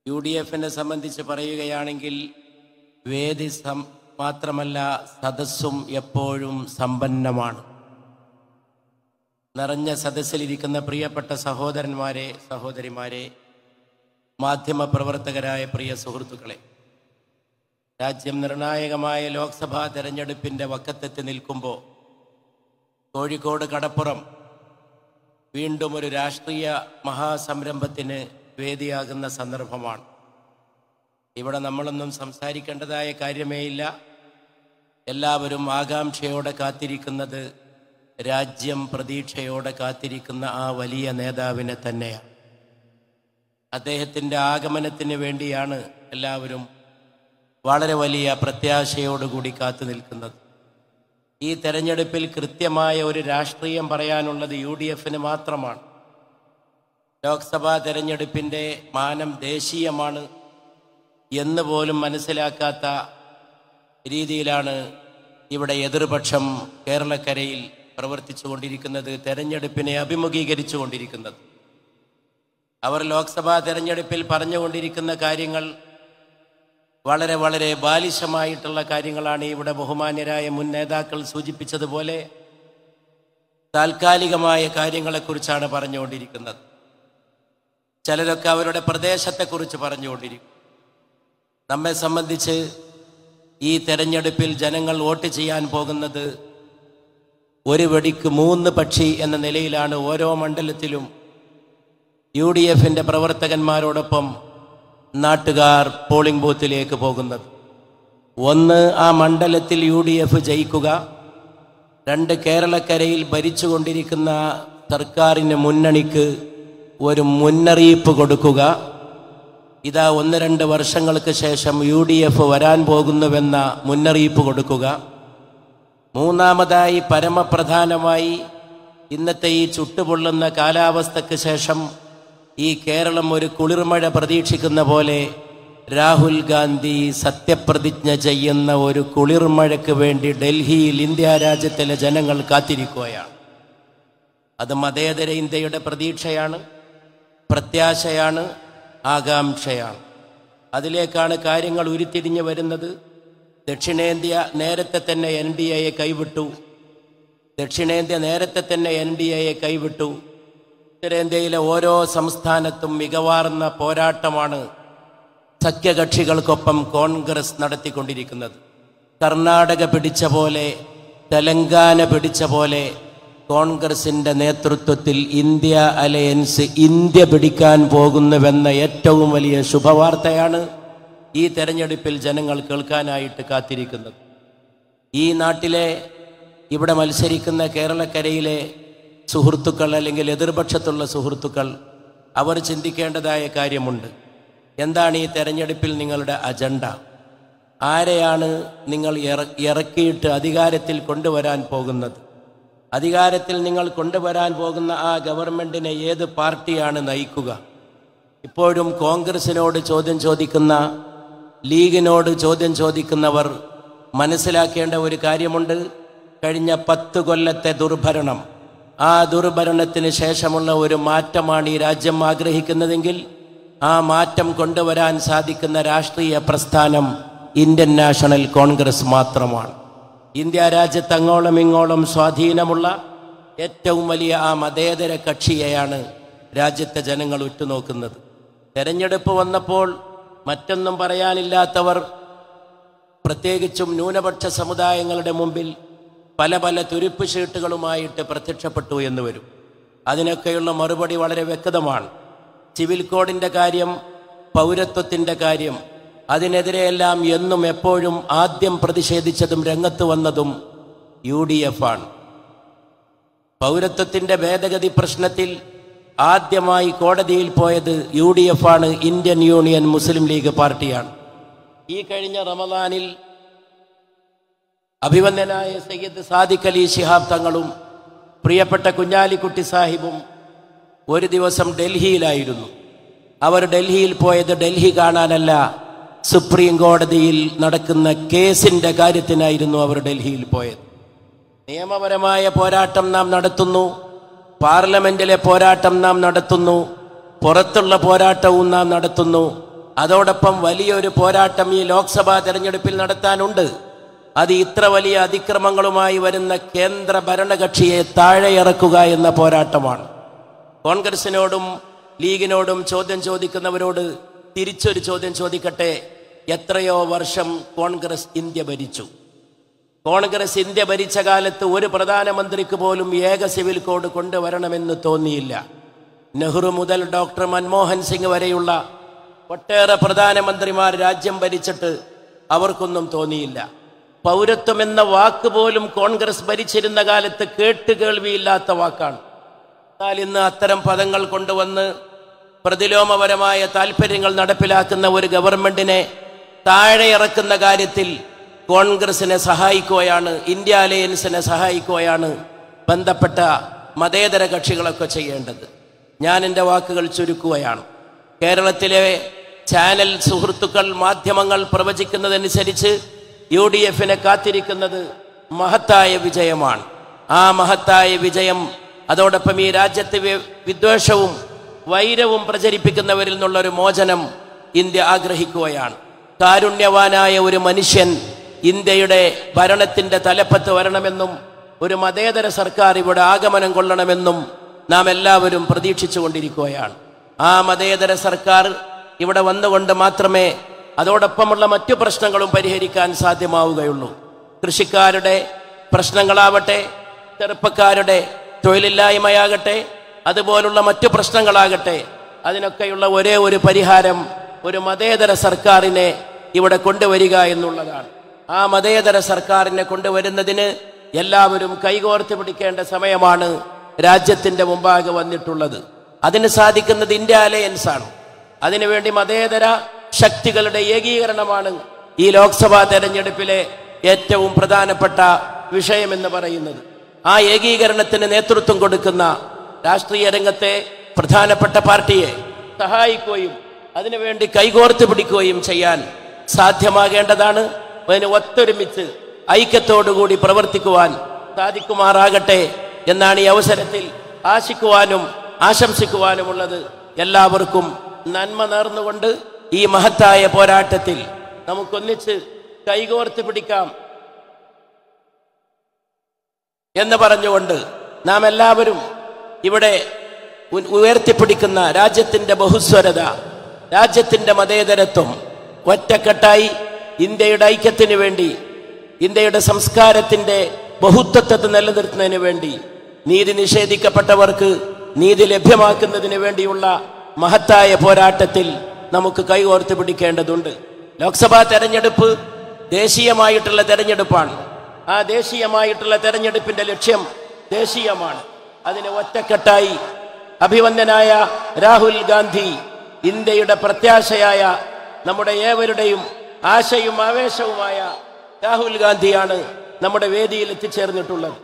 UDFനെ സംബന്ധിച്ച് പറയുകയാണെങ്കിൽ വേദി മാത്രമല്ല സദസ്സും എപ്പോഴും സമ്പന്നമാണ്. നിറഞ്ഞ സദസ്സിലിരിക്കുന്ന പ്രിയപ്പെട്ട സഹോദരന്മാരെ, സഹോദരിമാരെ, മാധ്യമപ്രവർത്തകരായ പ്രിയ സുഹൃത്തുക്കളെ, രാജ്യം നിർണായകമായ ലോക്സഭാ തെരഞ്ഞെടുപ്പിൻ്റെ വക്കത്തെത്തി നിൽക്കുമ്പോൾ കോഴിക്കോട് കടപ്പുറം വീണ്ടും ഒരു രാഷ്ട്രീയ മഹാസംരംഭത്തിന് വേദിയാകുന്ന സന്ദർഭമാണ്. ഇവിടെ നമ്മളൊന്നും സംസാരിക്കേണ്ടതായ കാര്യമേയില്ല. എല്ലാവരും ആകാംക്ഷയോടെ കാത്തിരിക്കുന്നത്, രാജ്യം പ്രതീക്ഷയോടെ കാത്തിരിക്കുന്ന ആ വലിയ നേതാവിനെ തന്നെയാണ്. അദ്ദേഹത്തിൻ്റെ ആഗമനത്തിന് വേണ്ടിയാണ് എല്ലാവരും വളരെ വലിയ പ്രത്യാശയോടുകൂടി കാത്തു നിൽക്കുന്നത്. ഈ തെരഞ്ഞെടുപ്പിൽ കൃത്യമായ ഒരു രാഷ്ട്രീയം പറയാനുള്ളത് UDFന് മാത്രമാണ്. ലോക്സഭാ തെരഞ്ഞെടുപ്പിൻ്റെ മാനം ദേശീയമാണ് എന്ന് പോലും മനസ്സിലാക്കാത്ത രീതിയിലാണ് ഇവിടെ എതിർപക്ഷം കേരളക്കരയിൽ പ്രവർത്തിച്ചു കൊണ്ടിരിക്കുന്നത്, തെരഞ്ഞെടുപ്പിനെ അഭിമുഖീകരിച്ചു കൊണ്ടിരിക്കുന്നത്. അവർ ലോക്സഭാ തെരഞ്ഞെടുപ്പിൽ പറഞ്ഞുകൊണ്ടിരിക്കുന്ന കാര്യങ്ങൾ വളരെ വളരെ ബാലിശമായിട്ടുള്ള കാര്യങ്ങളാണ്. ഇവിടെ ബഹുമാന്യരായ മുൻ നേതാക്കൾ സൂചിപ്പിച്ചതുപോലെ താൽക്കാലികമായ കാര്യങ്ങളെക്കുറിച്ചാണ് പറഞ്ഞുകൊണ്ടിരിക്കുന്നത്. ചിലരൊക്കെ അവരുടെ പ്രദേശത്തെക്കുറിച്ച് പറഞ്ഞുകൊണ്ടിരിക്കും. നമ്മെ സംബന്ധിച്ച് ഈ തെരഞ്ഞെടുപ്പിൽ ജനങ്ങൾ വോട്ട് ചെയ്യാൻ പോകുന്നത് ഒരു വെടിക്ക് 3 പക്ഷി എന്ന നിലയിലാണ് ഓരോ മണ്ഡലത്തിലും UDFൻ്റെ പ്രവർത്തകന്മാരോടൊപ്പം നാട്ടുകാർ പോളിംഗ് ബൂത്തിലേക്ക് പോകുന്നത്. 1, ആ മണ്ഡലത്തിൽ UDF ജയിക്കുക. 2, കേരളക്കരയിൽ ഭരിച്ചുകൊണ്ടിരിക്കുന്ന സർക്കാരിന്, മുന്നണിക്ക് ഒരു മുന്നറിയിപ്പ് കൊടുക്കുക. ഇതാ 1-2 വർഷങ്ങൾക്ക് ശേഷം UDF വരാൻ പോകുന്നുവെന്ന മുന്നറിയിപ്പ് കൊടുക്കുക. 3-മതായി, പരമപ്രധാനമായി, ഇന്നത്തെ ഈ ചുട്ടുപൊള്ളുന്ന കാലാവസ്ഥയ്ക്ക് ശേഷം ഈ കേരളം ഒരു കുളിർമഴ പ്രതീക്ഷിക്കുന്ന പോലെ രാഹുൽ ഗാന്ധി സത്യപ്രതിജ്ഞ ചെയ്യുന്ന ഒരു കുളിർമഴയ്ക്ക് വേണ്ടി ഡൽഹിയിൽ ഇന്ത്യ രാജ്യത്തിലെ ജനങ്ങൾ കാത്തിരിക്കുകയാണ്. അത് മതേതര ഇന്ത്യയുടെ പ്രതീക്ഷയാണ്, പ്രത്യാശയാണ്, ആകാംക്ഷയാണ്. അതിലേക്കാണ് കാര്യങ്ങൾ ഉരുത്തിരിഞ്ഞു വരുന്നത്. ദക്ഷിണേന്ത്യ നേരത്തെ തന്നെ NDAയെ കൈവിട്ടു. ഉത്തരേന്ത്യയിലെ ഓരോ സംസ്ഥാനത്തും മികവാർന്ന പോരാട്ടമാണ് സഖ്യകക്ഷികൾക്കൊപ്പം കോൺഗ്രസ് നടത്തിക്കൊണ്ടിരിക്കുന്നത്. കർണാടക പിടിച്ച പോലെ, തെലങ്കാന പിടിച്ച പോലെ കോൺഗ്രസിൻ്റെ നേതൃത്വത്തിൽ ഇന്ത്യ അലയൻസ് ഇന്ത്യ പിടിക്കാൻ പോകുന്നുവെന്ന ഏറ്റവും വലിയ ശുഭവാർത്തയാണ് ഈ തെരഞ്ഞെടുപ്പിൽ ജനങ്ങൾ കേൾക്കാനായിട്ട് കാത്തിരിക്കുന്നത്. ഈ നാട്ടിലെ, ഇവിടെ മത്സരിക്കുന്ന കേരളക്കരയിലെ സുഹൃത്തുക്കൾ, അല്ലെങ്കിൽ എതിർപക്ഷത്തുള്ള സുഹൃത്തുക്കൾ, അവർ ചിന്തിക്കേണ്ടതായ കാര്യമുണ്ട്. എന്താണ് ഈ തെരഞ്ഞെടുപ്പിൽ നിങ്ങളുടെ അജണ്ട? ആരെയാണ് നിങ്ങൾ ഇറക്കിയിട്ട് അധികാരത്തിൽ കൊണ്ടുവരാൻ പോകുന്നത്? അധികാരത്തിൽ നിങ്ങൾ കൊണ്ടുവരാൻ പോകുന്ന ആ ഗവൺമെൻറ്റിനെ ഏത് പാർട്ടിയാണ് നയിക്കുക? ഇപ്പോഴും കോൺഗ്രസിനോട് ചോദ്യം ചോദിക്കുന്ന, ലീഗിനോട് ചോദ്യം ചോദിക്കുന്നവർ മനസ്സിലാക്കേണ്ട ഒരു കാര്യമുണ്ട്. കഴിഞ്ഞ 10 കൊല്ലത്തെ ദുർഭരണം, ആ ദുർഭരണത്തിന് ശേഷമുള്ള ഒരു മാറ്റമാണ് ഈ രാജ്യം ആഗ്രഹിക്കുന്നതെങ്കിൽ ആ മാറ്റം കൊണ്ടുവരാൻ സാധിക്കുന്ന രാഷ്ട്രീയ പ്രസ്ഥാനം ഇന്ത്യൻ നാഷണൽ കോൺഗ്രസ് മാത്രമാണ്. ഇന്ത്യ രാജ്യത്ത് അങ്ങോളം ഇങ്ങോളം സ്വാധീനമുള്ള ഏറ്റവും വലിയ ആ മതേതര കക്ഷിയെയാണ് രാജ്യത്തെ ജനങ്ങൾ ഉറ്റുനോക്കുന്നത്. തെരഞ്ഞെടുപ്പ് വന്നപ്പോൾ മറ്റൊന്നും പറയാനില്ലാത്തവർ, പ്രത്യേകിച്ചും ന്യൂനപക്ഷ സമുദായങ്ങളുടെ മുമ്പിൽ പല പല തുരുപ്പ് ഷീട്ടുകളുമായിട്ട് പ്രത്യക്ഷപ്പെട്ടു എന്ന് വരും. അതിനൊക്കെയുള്ള മറുപടി വളരെ വ്യക്തമാണ്. സിവിൽ കോഡിൻ്റെ കാര്യം, പൗരത്വത്തിൻ്റെ കാര്യം, അതിനെതിരെയെല്ലാം എന്നും എപ്പോഴും ആദ്യം പ്രതിഷേധിച്ചതും രംഗത്ത് വന്നതും UDF ആണ്. പൗരത്വത്തിൻ്റെ ഭേദഗതി പ്രശ്നത്തിൽ ആദ്യമായി കോടതിയിൽ പോയത് UDF ആണ്, ഇന്ത്യൻ യൂണിയൻ മുസ്ലിം ലീഗ് പാർട്ടിയാണ്. ഈ കഴിഞ്ഞ റമദാനിൽ അഭിവന്ദനായ സയ്യിദ് സാദിഖ് അലി ശിഹാബ് തങ്ങളും പ്രിയപ്പെട്ട കുഞ്ഞാലിക്കുട്ടി സാഹിബും ഒരു ദിവസം ഡൽഹിയിലായിരുന്നു. അവർ ഡൽഹിയിൽ പോയത് ഡൽഹി കാണാനല്ല, സുപ്രീം കോടതിയിൽ നടക്കുന്ന കേസിൻ്റെ കാര്യത്തിനായിരുന്നു അവർ ഡൽഹിയിൽ പോയത്. നിയമപരമായ പോരാട്ടം നാം നടത്തുന്നു, പാർലമെന്റിലെ പോരാട്ടം നാം നടത്തുന്നു, പുറത്തുള്ള പോരാട്ടവും നാം നടത്തുന്നു. അതോടൊപ്പം വലിയൊരു പോരാട്ടം ഈ ലോക്സഭാ തെരഞ്ഞെടുപ്പിൽ നടത്താനുണ്ട്. അത് ഇത്ര വലിയ അതിക്രമങ്ങളുമായി വരുന്ന കേന്ദ്ര ഭരണകക്ഷിയെ താഴെയിറക്കുക എന്ന പോരാട്ടമാണ്. കോൺഗ്രസിനോടും ലീഗിനോടും ചോദ്യം ചോദിക്കുന്നവരോട് തിരിച്ചൊരു ചോദ്യം ചോദിക്കട്ടെ. എത്രയോ വർഷം കോൺഗ്രസ് ഇന്ത്യ ഭരിച്ചു. കോൺഗ്രസ് ഇന്ത്യ ഭരിച്ച കാലത്ത് ഒരു പ്രധാനമന്ത്രിക്ക് പോലും ഏക സിവിൽ കോഡ് കൊണ്ടുവരണമെന്ന് തോന്നിയില്ല. നെഹ്റു മുതൽ ഡോക്ടർ മൻമോഹൻ സിംഗ് വരെയുള്ള ഒട്ടേറെ പ്രധാനമന്ത്രിമാർ രാജ്യം ഭരിച്ചിട്ട് അവർക്കൊന്നും തോന്നിയില്ല. പൗരത്വം എന്ന വാക്ക് പോലും കോൺഗ്രസ് ഭരിച്ചിരുന്ന കാലത്ത് കേട്ടുകേൾവിയില്ലാത്ത വാക്കാണ്. എന്നാൽ ഇന്ന് അത്തരം പദങ്ങൾ കൊണ്ടുവന്ന് പ്രതിലോമപരമായ താല്പര്യങ്ങൾ നടപ്പിലാക്കുന്ന ഒരു ഗവൺമെന്റിനെ താഴെ ഇറക്കുന്ന കാര്യത്തിൽ കോൺഗ്രസിനെ സഹായിക്കുകയാണ്, ഇന്ത്യ അലയൻസിനെ സഹായിക്കുകയാണ് ബന്ധപ്പെട്ട മതേതര കക്ഷികളൊക്കെ ചെയ്യേണ്ടത്. ഞാൻ എൻ്റെ വാക്കുകൾ ചുരുക്കുകയാണ്. കേരളത്തിലെ ചാനൽ സുഹൃത്തുക്കൾ, മാധ്യമങ്ങൾ പ്രവചിക്കുന്നതനുസരിച്ച് UDF-നെ കാത്തിരിക്കുന്നത് മഹത്തായ വിജയമാണ്. ആ മഹത്തായ വിജയം, അതോടൊപ്പം ഈ രാജ്യത്തെ വിദ്വേഷവും വൈരവും പ്രചരിപ്പിക്കുന്നവരിൽ നിന്നുള്ളൊരു മോചനം ഇന്ത്യ ആഗ്രഹിക്കുകയാണ്. കാരുണ്യവാനായ ഒരു മനുഷ്യൻ ഇന്ത്യയുടെ ഭരണത്തിൻ്റെ തലപ്പത്ത് വരണമെന്നും ഒരു മതേതര സർക്കാർ ഇവിടെ ആഗമനം കൊള്ളണമെന്നും നാം എല്ലാവരും പ്രതീക്ഷിച്ചു കൊണ്ടിരിക്കുകയാണ്. ആ മതേതര സർക്കാർ ഇവിടെ വന്നുകൊണ്ട് മാത്രമേ അതോടൊപ്പമുള്ള മറ്റു പ്രശ്നങ്ങളും പരിഹരിക്കാൻ സാധ്യമാവുകയുള്ളൂ. കൃഷിക്കാരുടെ പ്രശ്നങ്ങളാവട്ടെ, ചെറുപ്പക്കാരുടെ തൊഴിലില്ലായ്മയാകട്ടെ, അതുപോലുള്ള മറ്റു പ്രശ്നങ്ങളാകട്ടെ, അതിനൊക്കെയുള്ള ഒരേ ഒരു പരിഹാരം ഒരു മതേതര സർക്കാരിനെ ഇവിടെ കൊണ്ടുവരിക എന്നുള്ളതാണ്. ആ മതേതര സർക്കാരിനെ കൊണ്ടുവരുന്നതിന് എല്ലാവരും കൈകോർത്ത് പിടിക്കേണ്ട സമയമാണ് രാജ്യത്തിൻ്റെ മുമ്പാകെ വന്നിട്ടുള്ളത്. അതിന് സാധിക്കുന്നത് ഇന്ത്യ അലയൻസ് ആണ്. അതിനുവേണ്ടി മതേതര ശക്തികളുടെ ഏകീകരണമാണ് ഈ ലോക്സഭാ തെരഞ്ഞെടുപ്പിലെ ഏറ്റവും പ്രധാനപ്പെട്ട വിഷയമെന്ന് പറയുന്നത്. ആ ഏകീകരണത്തിന് നേതൃത്വം കൊടുക്കുന്ന രാഷ്ട്രീയ രംഗത്തെ പ്രധാനപ്പെട്ട പാർട്ടിയെ സഹായിക്കുകയും അതിനുവേണ്ടി കൈകോർത്ത് പിടിക്കുകയും ചെയ്യാൻ സാധ്യമാകേണ്ടതാണ്. അതിന് ഒത്തൊരുമിച്ച് ഐക്യത്തോടുകൂടി പ്രവർത്തിക്കുവാൻ സാധിക്കുമാറാകട്ടെ എന്നാണ് ഈ അവസരത്തിൽ ആശിക്കുവാനും ആശംസിക്കുവാനുമുള്ളത്. എല്ലാവർക്കും നന്മ നേർന്നുകൊണ്ട് ഈ മഹത്തായ പോരാട്ടത്തിൽ നമുക്കൊന്നിച്ച് കൈകോർത്ത് പിടിക്കാം എന്ന് പറഞ്ഞുകൊണ്ട് നാം എല്ലാവരും ഇവിടെ ഉയർത്തിപ്പിടിക്കുന്ന രാജ്യത്തിൻ്റെ ബഹുസ്വരത, രാജ്യത്തിൻ്റെ മതേതരത്വം ഒറ്റക്കെട്ടായി ഇന്ത്യയുടെ ഐക്യത്തിന് വേണ്ടി, ഇന്ത്യയുടെ സംസ്കാരത്തിൻ്റെ ബഹുത്വത്തെ നിലനിർത്തുന്നതിന് വേണ്ടി, നീതി നിഷേധിക്കപ്പെട്ടവർക്ക് നീതി ലഭ്യമാക്കുന്നതിന് വേണ്ടിയുള്ള മഹത്തായ പോരാട്ടത്തിൽ നമുക്ക് കൈകോർത്ത് പിടിക്കേണ്ടതുണ്ട്. ലോക്സഭാ തെരഞ്ഞെടുപ്പ് ദേശീയമായിട്ടുള്ള തെരഞ്ഞെടുപ്പാണ്. ആ ദേശീയമായിട്ടുള്ള തെരഞ്ഞെടുപ്പിന്റെ ലക്ഷ്യം ദേശീയമാണ്. അതിന് ഒറ്റക്കെട്ടായി അഭിവന്ദനായ രാഹുൽ ഗാന്ധി, ഇന്ത്യയുടെ പ്രത്യാശയായ നമ്മുടെ ഏവരുടെയും ആശയും ആവേശവുമായ രാഹുൽ ഗാന്ധിയാണ് നമ്മുടെ വേദിയിൽ എത്തിച്ചേർന്നിട്ടുള്ളത്.